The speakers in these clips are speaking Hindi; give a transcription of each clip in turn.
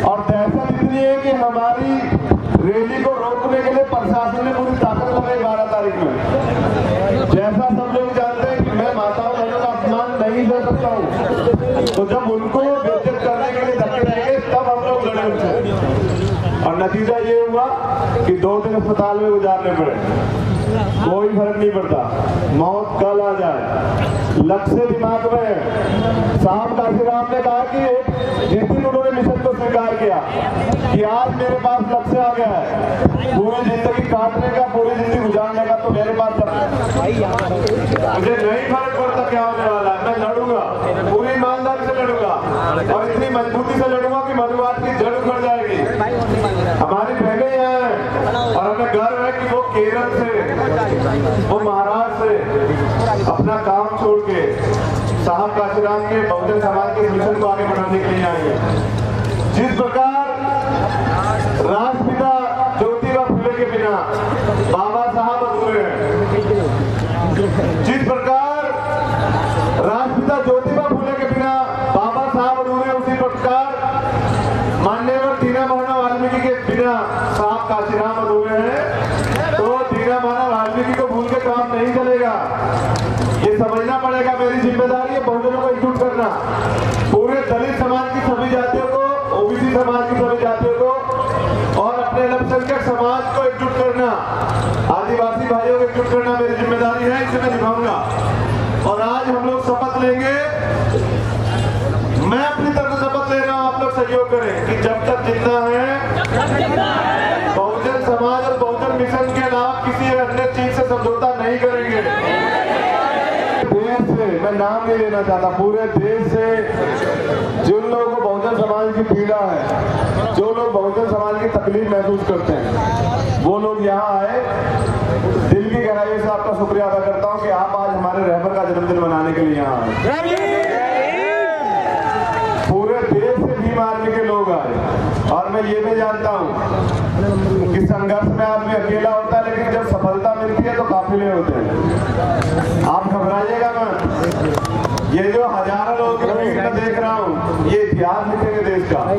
और दहशत इतनी है कि हमारी रैली को रोकने के लिए प्रशासन ने पूरी ताकत लगाई 12 तारीख में। जैसा सब लोग जानते हैं कि मैं माताओं बहनों का अपमान नहीं दे सकता हूँ, तो जब उनको बेइज्जत करने के लिए धक्के देंगे तब हम लोग लड़े उनसे। और नतीजा ये हुआ कि 2 दिन अस्पताल में गुजारने पड़े। कोई फर्क नहीं पड़ता, मौत कल आ जाए, लक्ष्य दिमाग में है। साहब काशीराम ने कहा कि जिस दिन उन्होंने मिशन को स्वीकार किया कि आज मेरे पास लक्ष्य आ गया है पूरी जिंदगी काटने का, पूरी जिंदगी गुजारने का, तो मेरे पास मुझे नहीं फर्क पड़ता क्या होने वाला है, मैं लड़ूंगा, पूरी ईमानदारी से लड़ूंगा और इतनी मजबूती से लड़ूंगा कि मनुवाद की जड़ उखड़ जाएगी। हमारी बहनें यहाँ हैं और हमें गर्व है कि वो केरल से, वो महाराष्ट्र से अपना काम छोड़ के साहब काशीराम के बहुजन समाज के मिशन को आगे बढ़ाने के लिए आई है। जिस प्रकार राष्ट्रपिता ज्योतिबा फुले के बिना बाबा साहब अधूरे हैं, जिस प्रकार राष्ट्रपिता ज्योतिबा फुले के बिना बाबा साहब अधूरे, उसी प्रकार माननीय दीना महाना वाल्मीकि के बिना साहब काशीराम अधूरे हैं। तो दीना महाना वाल्मीकि को भूल के काम नहीं चलेगा, ये समझना पड़ेगा। मेरी जिम्मेदारी है बहुजनों को एकजुट करना, पूरे दलित समाज की सभी जातियों को, ओबीसी समाज की सभी जातियों को और अपने अल्पसंख्यक समाज को एकजुट करना, आदिवासी भाइयों को एकजुट करना मेरी जिम्मेदारी है, इसे मैं निभाऊंगा। और आज हम लोग शपथ लेंगे, मैं अपनी तरफ से शपथ ले रहा हूं, आप लोग सहयोग करें कि जब तक जिंदा है बहुजन समाज और बहुजन मिशन के अलावा किसी अन्य चीज से समझौता नहीं करेंगे। देश से, मैं नाम नहीं लेना चाहता, पूरे देश से जिन लोगों को बहुजन समाज की पीड़ा है, जो लोग बहुजन समाज की तकलीफ महसूस करते हैं, वो लोग यहाँ आए। दिल की गहराई से आपका शुक्रिया अदा करता हूँ कि आप आज हमारे रहबर का जन्मदिन मनाने के लिए यहाँ आए। पूरे देश से भीम आर्मी के लोग आए और मैं ये भी जानता हूँ कि संघर्ष में आदमी अकेला होता है, लेकिन जब सफलता मिलती है तो काफिले होते हैं। आप घबराइएगा मत, ये जो हजारों लोगों की भीड़ मैं देख रहा हूँ, ये इतिहास लिखेंगे देश का।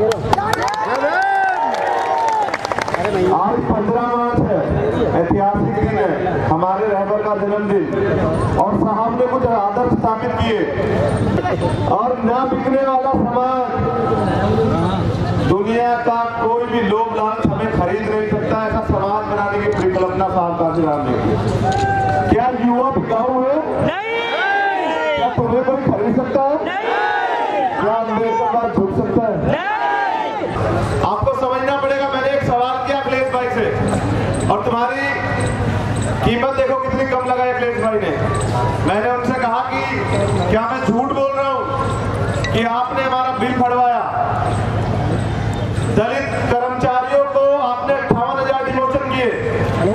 आज 15 मार्च है, ऐतिहासिक दिन है, हमारे रहबर का जन्मदिन, और साहब ने कुछ आदर्श स्थापित किए। और ना बिकने वाला सामान दुनिया का कोई भी लोभ लालच हमें खरीद नहीं सकता, ऐसा समाज बनाने की परिकल्पना साहब काशीराम ने की। क्या युवा बिकाऊ है? क्या तुम्हें कोई खरीद सकता है? क्या अम्बेडकर बात झुक सकता है? आपको समझना पड़ेगा। मैंने एक सवाल किया अखिलेश भाई से और तुम्हारी कीमत देखो कितनी कम लगाई अखिलेश भाई ने। मैंने उनसे कहा कि क्या मैं झूठ बोल रहा हूं कि आपने हमारा बिल फड़वाया, दलित कर्मचारियों को आपने 58,000 डिमोशन किए,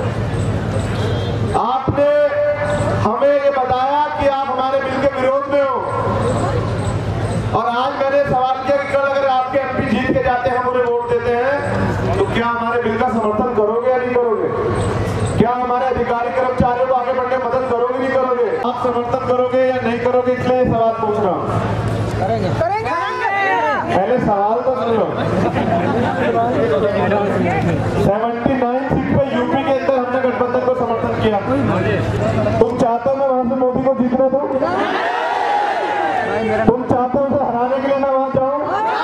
आपने हमें ये बताया कि आप हमारे बिल के विरोध में हो। और आज मैंने सवाल किया कि कल अगर आपके एमपी जीत के जाते हैं, मुझे वोट देते हैं, तो क्या हमारे बिल का समर्थन करोगे या नहीं करोगे? क्या हमारे अधिकारी कर्मचारियों को आगे बढ़ने में मदद करोगे नहीं करोगे? आप समर्थन करोगे या नहीं करोगे, इसलिए सवाल पूछ रहा हूँ। करेंगे। पहले सवाल तो सुनो। 79 सीट पे यूपी के अंदर हमने गठबंधन को समर्थन किया। तुम चाहते हो मैं वहां से मोदी को जीतने दूं? तुम चाहते हो उसे हराने के लिए मैं वहां जाऊं?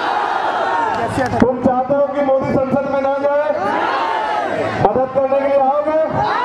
तुम चाहते हो कि मोदी संसद में ना जाए? मदद करने के लिए आओगे?